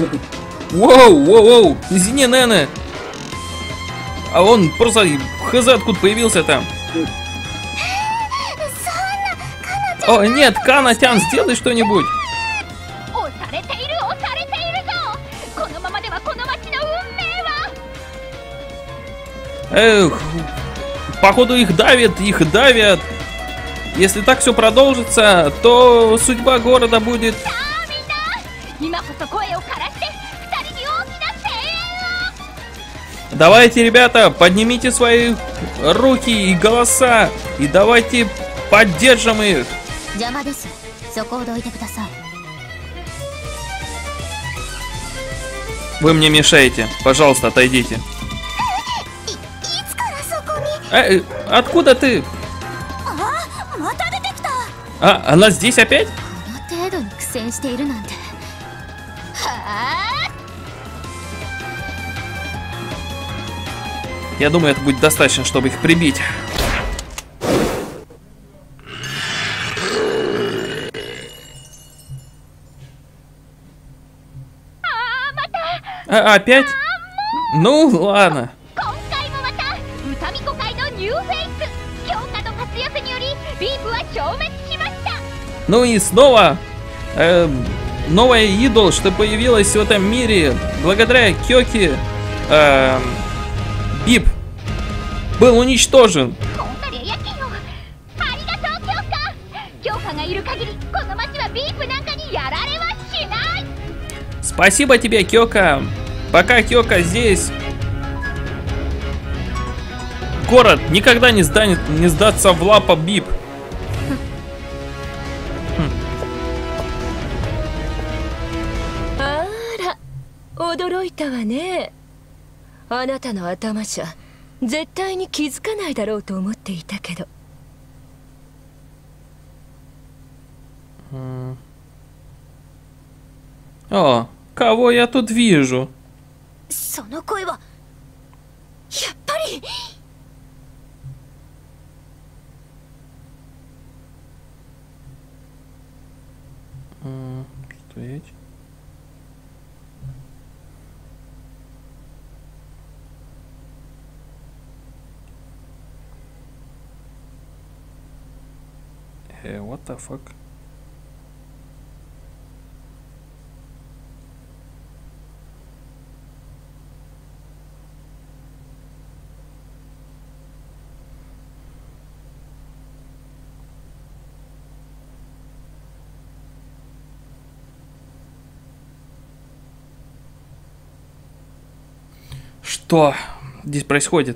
Воу, воу, воу, извини, Нене. А он просто хз откуда появился там. О, нет, Кана-тян, сделай что-нибудь. Эх, походу их давят, их давят. Если так все продолжится, то судьба города будет... Давайте, ребята, поднимите свои руки и голоса, и давайте поддержим их. Вы мне мешаете. Пожалуйста, отойдите. Откуда ты? А, она здесь опять? Я думаю, это будет достаточно, чтобы их прибить. Опять? Ну, ладно. Ну и снова новая идол, что появилась в этом мире благодаря Кёке. Бип был уничтожен. Спасибо тебе, Кёка. Пока Кёка здесь, город никогда не сдастся в лапы Бип. О, кого я тут вижу? Стоять. What the fuck? Что здесь происходит?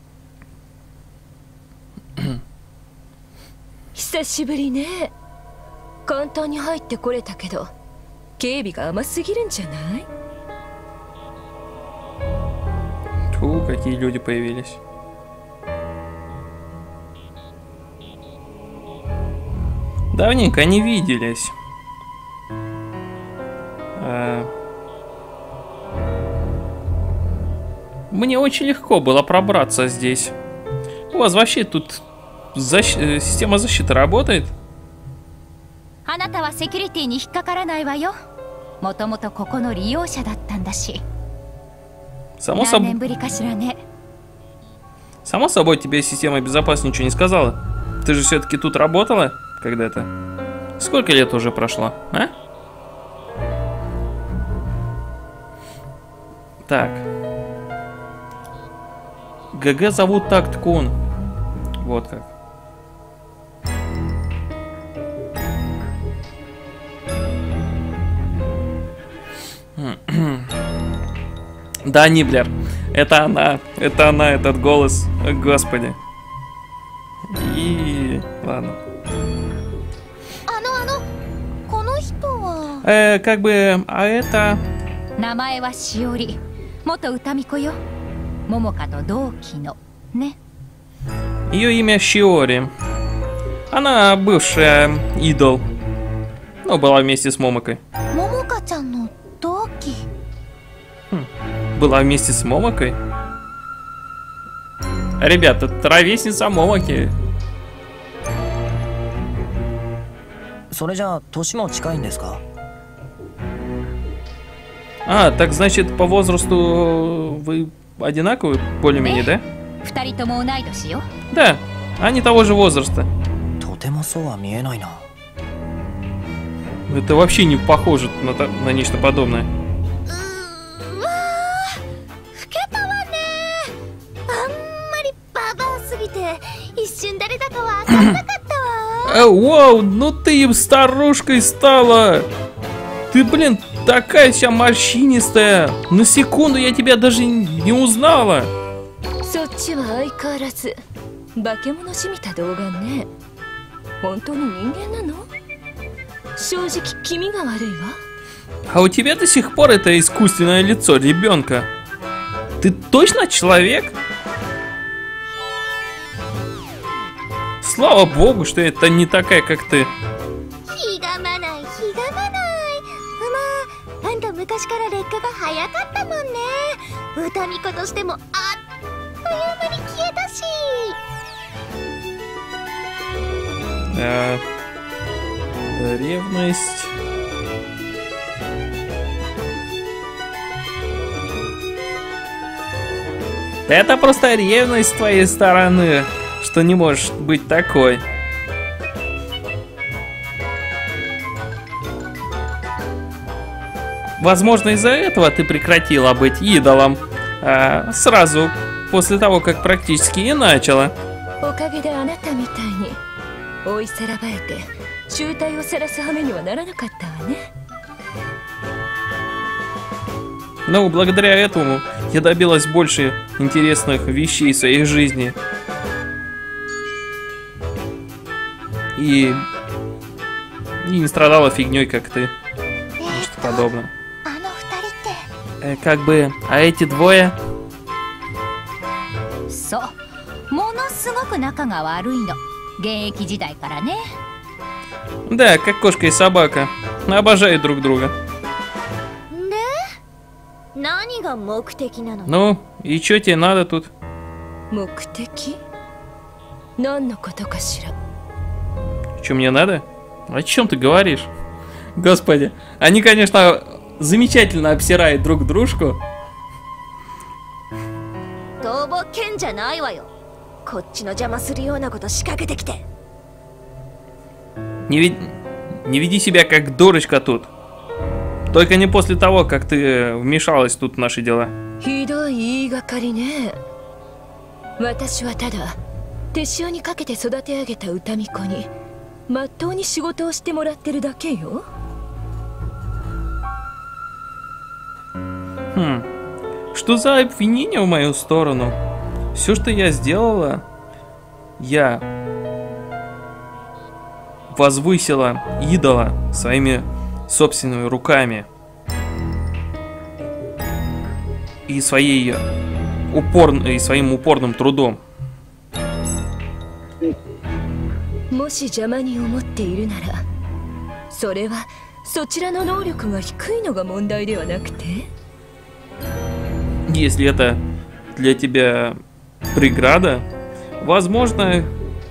久しぶりね。簡単に入ってこれたけど、警備が甘すぎるんじゃない？ Фу, какие люди появились. Давненько не виделись. Мне очень легко было пробраться здесь. У вас вообще тут система защиты работает? Само собой, тебе система безопасности ничего не сказала. Ты же все-таки тут работала когда-то? Сколько лет уже прошло, а? Так. ГГ зовут Такт-кун. Вот как. Да, Ниблер. Это она, этот голос. Господи. И ладно. Как бы, а это... Ее имя Шиори. Она бывшая идол. Ну, была вместе с Момокой. Была вместе с Момокой? Ребята, это ровесница Момоки. А, так значит, по возрасту вы одинаковые, более-менее, да? 二人とも同い年よ。 Да, они того же возраста. とてもそうは見えないな。 Это вообще не похоже на нечто подобное. うわー、老けたわね。あんまりババアすぎて一瞬誰だかわかんなかったわ。 Вау, ну ты им старушкой стала. Ты, блин, такая вся морщинистая. На секунду я тебя даже не узнала. そっちは相変わらず化け物しみた動画ね。本当に人間なの？正直気味が悪いわ。 А у тебя до сих пор это искусственное лицо ребенка. Ты точно человек? Слава богу, что это не такая, как ты. ひがまないひがまない。まああんた昔から劣化が早かったもんね。歌巫女としてもあっという間に消えたし。 Ревность. Это просто ревность с твоей стороны, что не можешь быть такой. Возможно, из-за этого ты прекратила быть идолом сразу после того, как практически и начала. おかげであなたみたいに追いさらばえて醜態を晒す羽目にはならなかったわね。 Но благодаря этому я добилась больше интересных вещей в своей жизни. И не страдала фигней, как ты. Что подобное. あの二人って。 Как бы, а эти двое? そう、ものすごく仲が悪いの。現役時代からね。 Да, как кошка и собака. Обожают друг друга. で、何が目的なの？ Ну, и чё тебе надо тут? 目的？何のことかしら。 Чё мне надо? О чем ты говоришь? Господи, они, конечно, замечательно обсирают друг дружку. とぼけんじゃないわよ。こっちの邪魔するようなこと仕掛けてきて。 Не веди себя как дурочка тут. Только не после того, как ты вмешалась тут в наши дела. ひどい言いがかりね。私はただ手塩にかけて育て上げた歌巫女にまっとうに仕事をしてもらってるだけよ。 Что за обвинение в мою сторону? Все, что я сделала, я возвысила идола своими собственными руками и своим упорным трудом. もし邪魔に思っているなら、それはそちらの能力が低いのが問題ではなくて。 Если это для тебя преграда, возможно,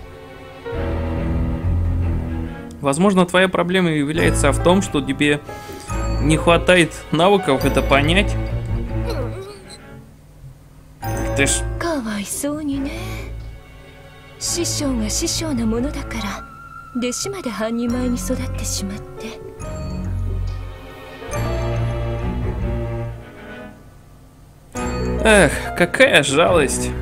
твоя проблема является в том, что тебе не хватает навыков это понять. Ты ж... かわいそうにね。師匠が師匠なものだから弟子まで半人前に育ってしまって。 Эх, какая жалость.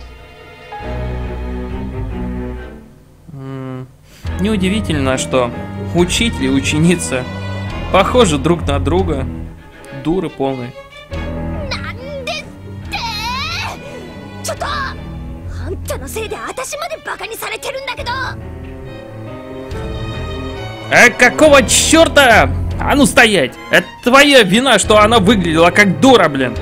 Неудивительно, что учитель и ученица похожи друг на друга. Дуры полные. なんでって。ちょっと、あんたのせいで私までバカにされてるんだけど。 Какого черта? А ну стоять! Это твоя вина, что она выглядела как дура, блин.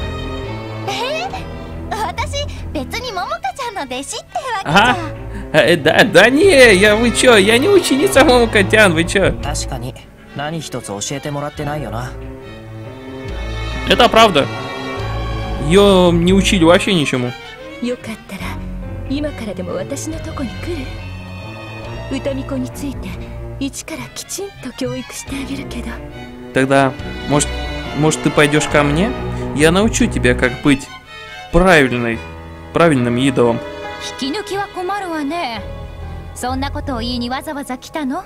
私別に桃香ちゃんの弟子ってわけじゃ。 Да не, вы чё, я не ученица Момокотян, вы чё? 確かに何一つ教えてもらってないよな。 Это правда. Ее не учили вообще ничему. よかったら今からでも私のとこに来る？歌巫女について一からきちんと教育してあげるけど。 Тогда, может, Может, ты пойдешь ко мне? Я научу тебя, как быть правильным идолом. 引き抜きは困るわね。そんなことを言いにわざわざ来たの？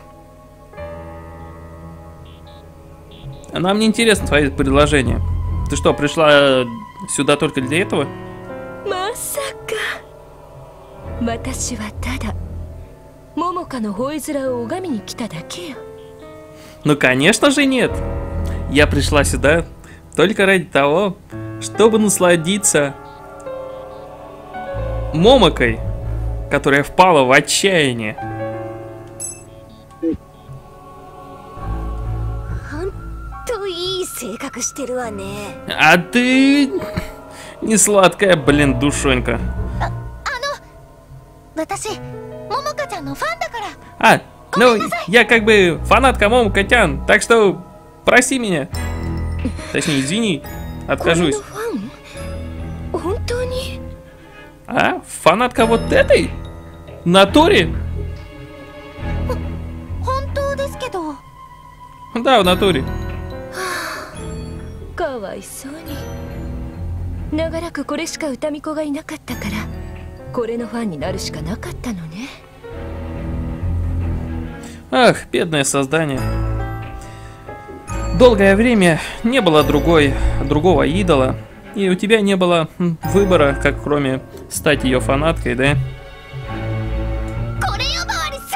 Нам не интересно твои предложения. Ты что, пришла сюда только для этого? まさか。私はただ桃花の吠え面を拝みに来ただけよ。 Ну, конечно же, нет. Я пришла сюда только ради того, чтобы насладиться Момокой, которая впала в отчаяние. 本当いい性格してるわね。 А ты не сладкая, блин, душонька. 私、ももかちゃんのファンだから。 А, ну, я как бы фанатка Момокотян, так что прости меня. Точнее, извини, これの откажусь. ファン？本当に？ А, фанатка вот этой? В натуре? 本当ですけど。 Да, в натуре. かわいそうに。長らくこれしか歌巫女がいなかったから、これのファンになるしかなかったのね。 Ах, бедное создание. Долгое время не было другого идола, и у тебя не было выбора, как кроме стать ее фанаткой, да? これ呼ばわりす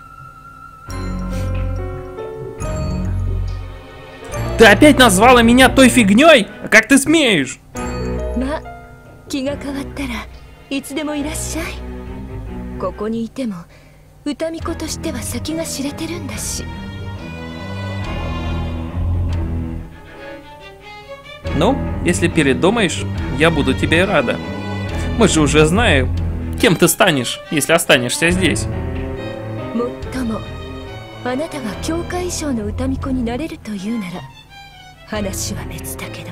んな。 Ты опять назвала меня той фигней? А как ты смеешь? まあ、気が変わったらいつでもいらっしゃい。ここにいても歌巫女としては先が知れてるんだし。 Ну, если передумаешь, я буду тебе рада. Мы же уже знаем, кем ты станешь, если останешься здесь. もっとも、あなたが教会以上の歌巫女になれるというなら話は別だけど。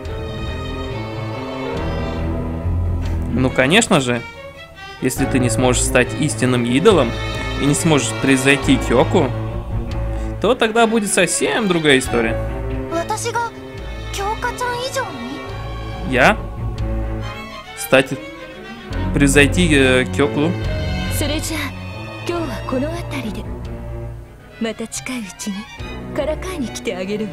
Ну, конечно же, если ты не сможешь стать истинным идолом и не сможешь превзойти Кёку, то тогда будет совсем другая история. 私が京香ちゃん以上に？ Я? Превзойти Кёку? それじゃあ今日はこの辺りで。また近いうちにからかいに来てあげるわ。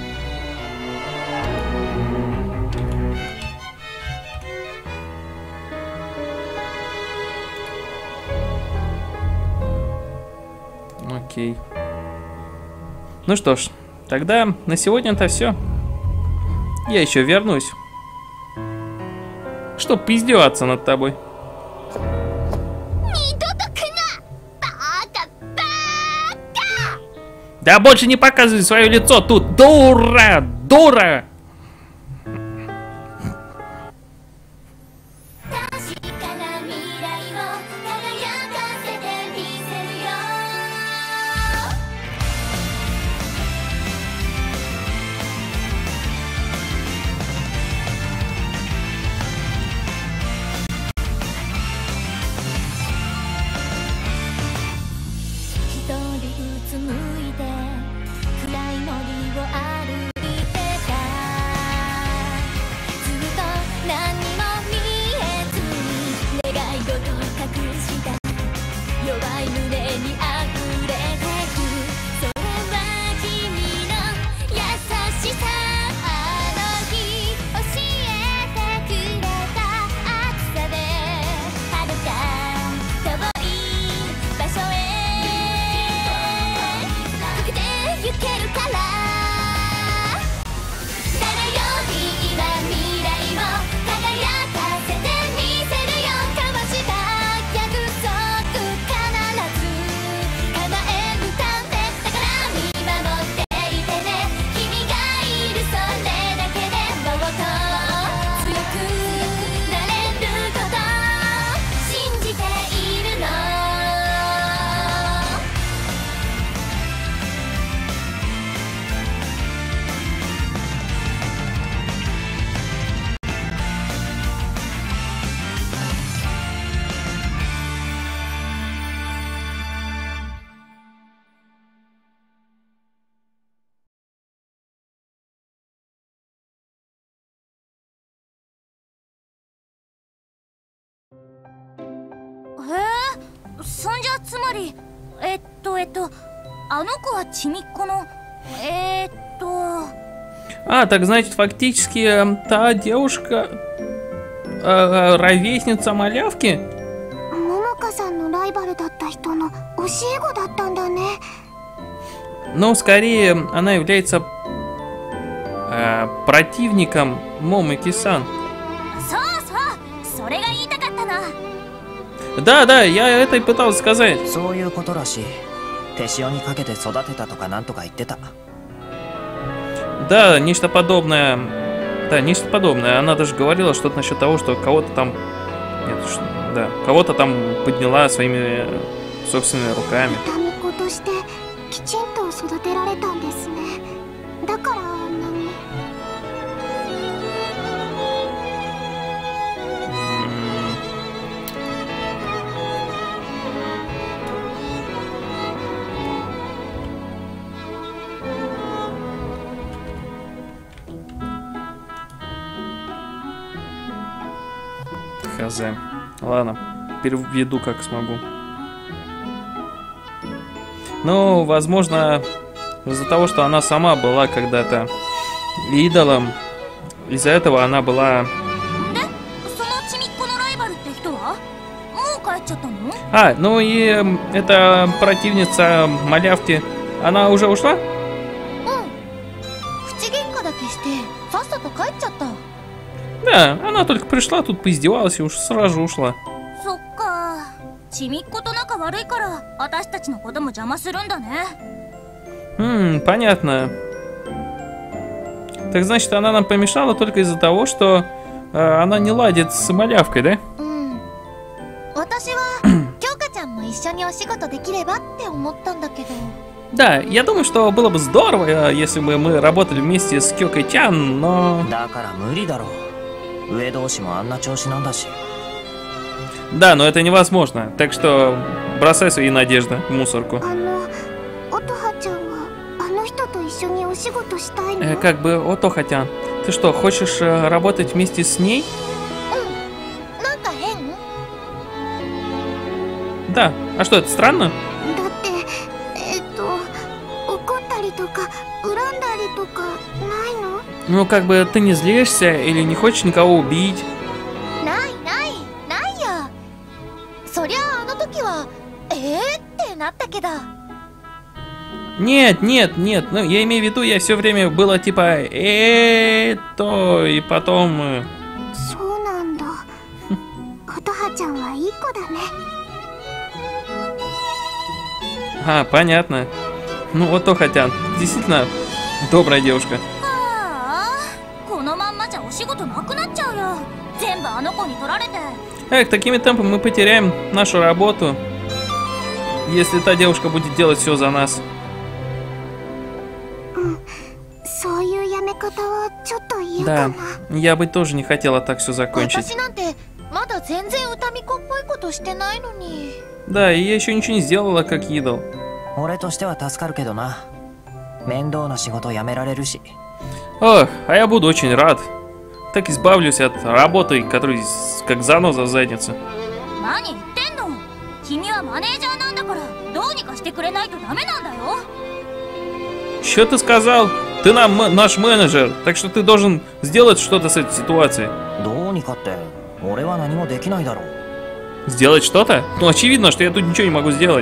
Окей. Ну что ж, тогда на сегодня-то все. Я еще вернусь, чтоб поиздеваться над тобой. 二度と来な。バカバカ。 Да больше не показывай свое лицо тут, дура, дура! 確かな未来を輝かせてみせるよ。 一人うつむいて暗い森を歩いてたそんじゃつまりあの子はちみっこの А, так значит, фактически та девушка ровесница малявки? 桃香さんのライバルだった人の教え子だったんだね。 Но скорее она является противником Момоки-сан. そうそう、それが言いたかったの。 Да, я это и пытался сказать. そういうことらしい。手塩にかけて育てたとかなんとか言ってた。 Да, нечто подобное. Да, нечто подобное. Она даже говорила что-то насчет того, что кого-то там... Нет, да, кого-то там подняла своими собственными руками. 民子としてきちんと育てられたんですね。だからあんなに。 Хз. Ладно, переведу как смогу. Ну, возможно, из-за того, что она сама была когда-то идолом, из-за этого она была... А, ну и эта противница малявки, она уже ушла? Да, она только пришла, тут поиздевалась и уж сразу же ушла. Понятно. Так значит, она нам помешала только из-за того, что она не ладит с малявкой, да? Да, я думаю, что было бы здорово, если бы мы работали вместе с Кёкой-чан, но... Да, но это невозможно, так что бросай свои надежды в мусорку. Как бы, Отохо-тян, ты что, хочешь работать вместе с ней? Да, а что, это странно? Ну, как бы, ты не злишься или не хочешь никого убить? Нет, ну, я имею в виду, я все время было типа это и потом... А, понятно. Ну, вот то хотя, действительно добрая девушка. Эх, такими темпами мы потеряем нашу работу, если та девушка будет делать все за нас. Да, я бы тоже не хотела так все закончить. Да, и я еще ничего не сделала, как идол. Ох, а я буду очень рад. Так избавлюсь от работы, которая как заноза в заднице. Что ты сказал? Ты наш менеджер, так что ты должен сделать что-то с этой ситуацией. Сделать что-то? Ну, очевидно, что я тут ничего не могу сделать.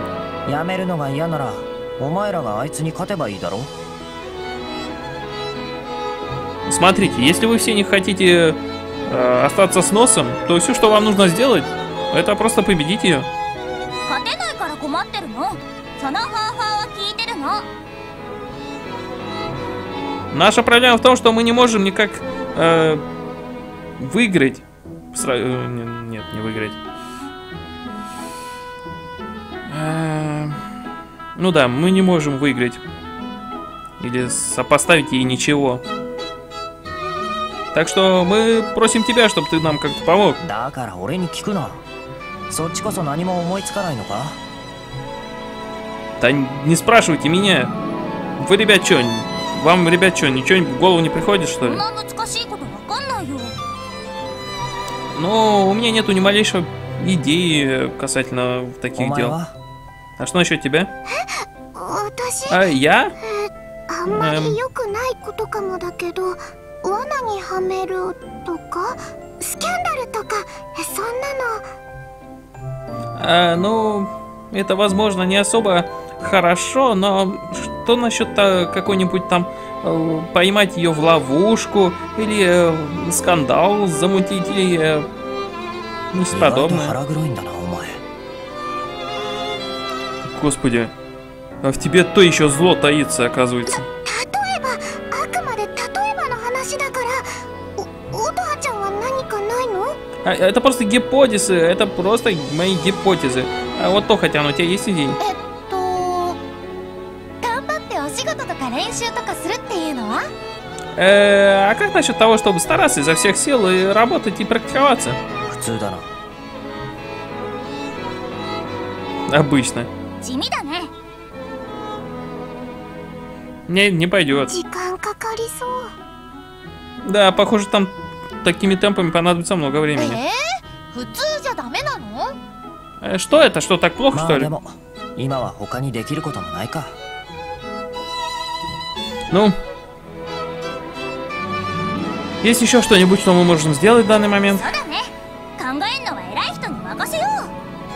Смотрите, если вы все не хотите остаться с носом, то все, что вам нужно сделать, это просто победить ее. Наша проблема в том, что мы не можем никак выиграть. Нет, не выиграть. Ну да, мы не можем выиграть. Или сопоставить ей ничего. Так что мы просим тебя, чтобы ты нам как-то помог. Да не спрашивайте меня. Вы, ребят, что? Вам, ребят, что, ничего в голову не приходит, что ли? Ну, у меня нету ни малейшего идеи касательно таких дел. А что насчет тебя? 私 А я? あんまり良くないことかもだけど、罠にはめるとかスキャンダルとかそんなの。 Ну, это, возможно, не особо хорошо, но что насчет какой-нибудь там поймать ее в ловушку или скандал замутить или нечто подобное? Господи, а в тебе то еще зло таится, оказывается. 例えばあくまで例えばの話だから、おばあちゃんは何かないの？ Это просто гипотезы, это просто мои гипотезы. А вот то, хотя у тебя есть идеи? 頑張ってお仕事とか練習とかするっていうのは？ А как насчет того, чтобы стараться изо всех сил и работать и практиковаться? Обычно. 地味だね。 Не пойдет. 時間かかりそう。 Да, похоже, там такими темпами понадобится много времени. 普通じゃダメなの？ Что это? Что, так плохо, что ли? Ну, есть еще что-нибудь, что мы можем сделать в данный момент? そうだね。考えんのは偉い人に任せよう。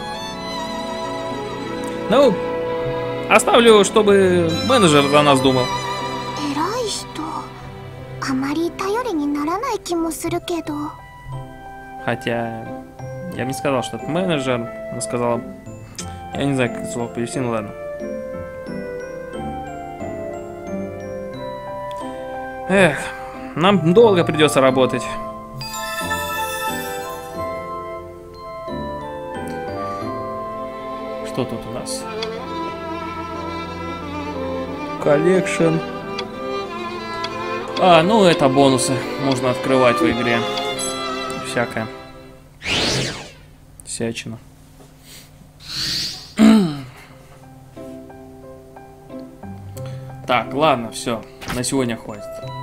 Ну, оставлю, чтобы менеджер за нас думал. 偉い人、あまり頼りにならない気もするけど。 Хотя, я бы не сказал, что это менеджер. Она сказала... Я не знаю, как это слово перевести, ну ладно. Эх, нам долго придется работать. Что тут у нас? Коллекшн. А, ну это бонусы. Можно открывать в игре. Всякое. Всячина. Так, ладно, все. На сегодня хватит.